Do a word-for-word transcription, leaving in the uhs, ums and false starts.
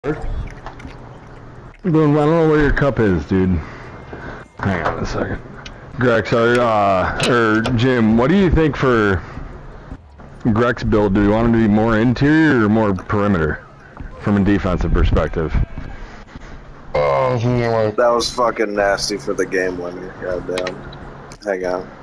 Dude, I don't know where your cup is, dude. Hang on a second. Grex, or, uh, or Jim, what do you think for Grex build? Do you want him to be more interior or more perimeter from a defensive perspective? Oh, that was fucking nasty for the game winner. Goddamn. Hang on.